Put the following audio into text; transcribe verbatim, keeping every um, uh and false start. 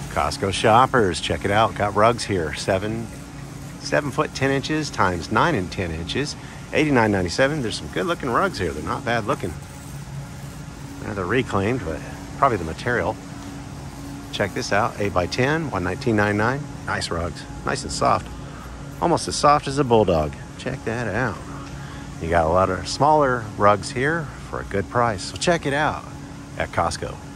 Costco shoppers, check it out. Got rugs here. Seven, seven foot ten inches times nine and ten inches. eighty-nine ninety-seven. There's some good looking rugs here. They're not bad looking. Now they're reclaimed, but probably the material. Check this out. eight by ten, one nineteen ninety-nine. Nice rugs. Nice and soft. Almost as soft as a bulldog. Check that out. You got a lot of smaller rugs here for a good price. So check it out at Costco.